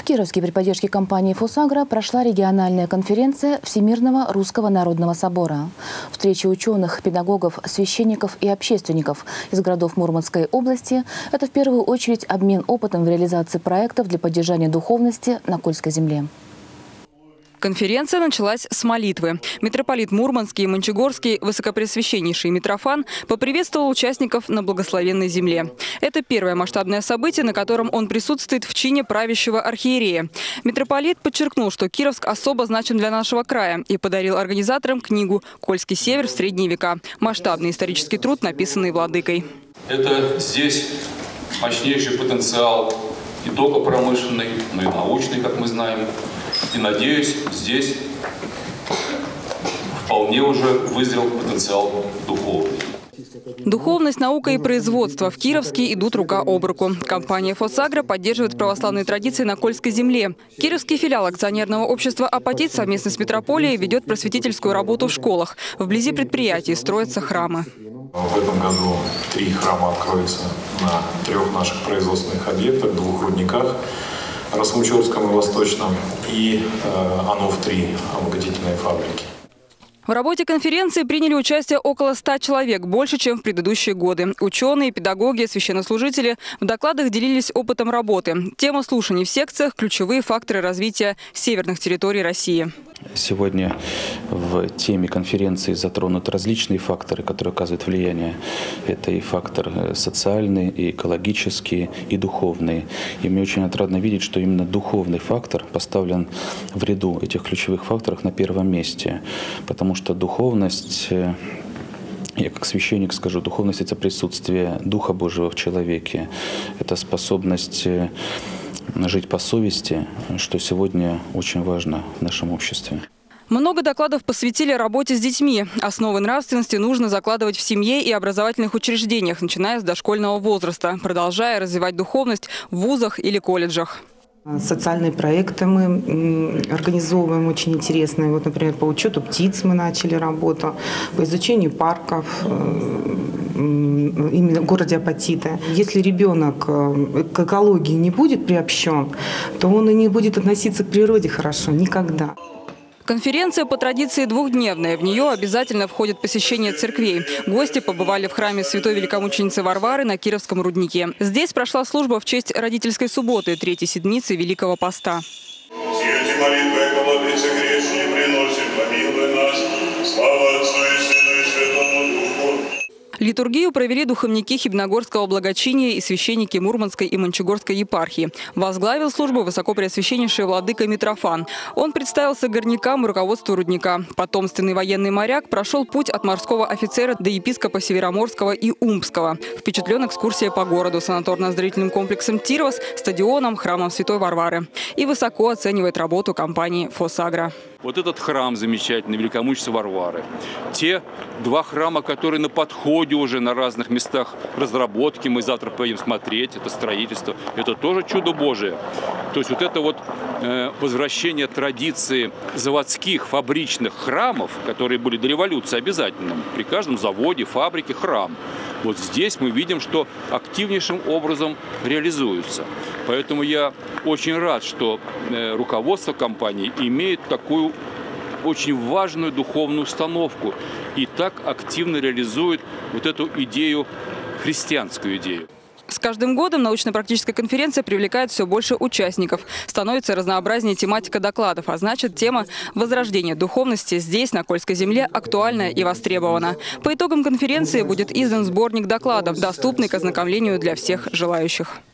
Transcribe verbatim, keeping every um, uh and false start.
Кировске при поддержке компании «Фосагро» прошла региональная конференция Всемирного Русского Народного Собора. Встречи ученых, педагогов, священников и общественников из городов Мурманской области – это в первую очередь обмен опытом в реализации проектов для поддержания духовности на Кольской земле. Конференция началась с молитвы. Митрополит Мурманский и Мончегорский, высокопреосвященнейший Митрофан, поприветствовал участников на благословенной земле. Это первое масштабное событие, на котором он присутствует в чине правящего архиерея. Митрополит подчеркнул, что Кировск особо значим для нашего края и подарил организаторам книгу «Кольский север в средние века». Масштабный исторический труд, написанный владыкой. Это здесь мощнейший потенциал не только промышленный, но и научный, как мы знаем. И, надеюсь, здесь вполне уже вызрел потенциал духовный. Духовность, наука и производство в Кировске идут рука об руку. Компания «Фосагро» поддерживает православные традиции на Кольской земле. Кировский филиал акционерного общества «Апатит» совместно с метрополией ведет просветительскую работу в школах. Вблизи предприятий строятся храмы. В этом году три храма откроются на трех наших производственных объектах, двух рудниках. Расмучевском и Восточном, и э, АНОВ-три, обогатительные фабрики. В работе конференции приняли участие около ста человек, больше, чем в предыдущие годы. Ученые, педагоги, священнослужители в докладах делились опытом работы. Тема слушаний в секциях – ключевые факторы развития северных территорий России. Сегодня в теме конференции затронуты различные факторы, которые оказывают влияние. Это и фактор социальный, и экологический, и духовный. И мне очень отрадно видеть, что именно духовный фактор поставлен в ряду этих ключевых факторов на первом месте. Потому что духовность... Я как священник скажу, духовность – это присутствие Духа Божьего в человеке, это способность жить по совести, что сегодня очень важно в нашем обществе. Много докладов посвятили работе с детьми. Основы нравственности нужно закладывать в семье и образовательных учреждениях, начиная с дошкольного возраста, продолжая развивать духовность в вузах или колледжах. Социальные проекты мы организовываем очень интересные. Вот, например, по учету птиц мы начали работу, по изучению парков именно в городе Апатита. Если ребенок к экологии не будет приобщен, то он и не будет относиться к природе хорошо никогда. Конференция по традиции двухдневная. В нее обязательно входит посещение церквей. Гости побывали в храме Святой Великомученицы Варвары на Кировском руднике. Здесь прошла служба в честь родительской субботы, третьей седмицы Великого Поста. Все эти молитвы о Владыце грешные приносим, помилуй нас. Слава Отцу и Сыну и Святому Духу. Литургию провели духовники Хибногорского благочиния и священники Мурманской и Мончегорской епархии. Возглавил службу высокопреосвященнейший владыка Митрофан. Он представился горнякам и руководству рудника. Потомственный военный моряк прошел путь от морского офицера до епископа Североморского и Умбского. Впечатлен экскурсией по городу, санаторно-оздоровительным комплексом «Тирвас», стадионом, храмом Святой Варвары. И высоко оценивает работу компании «Фосагро». Вот этот храм замечательный, Великомученицы Варвары. Те два храма, которые на подходе уже на разных местах разработки, мы завтра поедем смотреть, это строительство, это тоже чудо Божие. То есть вот это вот э, возвращение традиции заводских, фабричных храмов, которые были до революции обязательным, при каждом заводе, фабрике храм. Вот здесь мы видим, что активнейшим образом реализуется. Поэтому я очень рад, что э, руководство компании имеет такую очень важную духовную установку и так активно реализует вот эту идею, христианскую идею. С каждым годом научно-практическая конференция привлекает все больше участников. Становится разнообразнее тематика докладов, а значит, тема возрождения духовности здесь, на Кольской земле, актуальна и востребована. По итогам конференции будет издан сборник докладов, доступный к ознакомлению для всех желающих.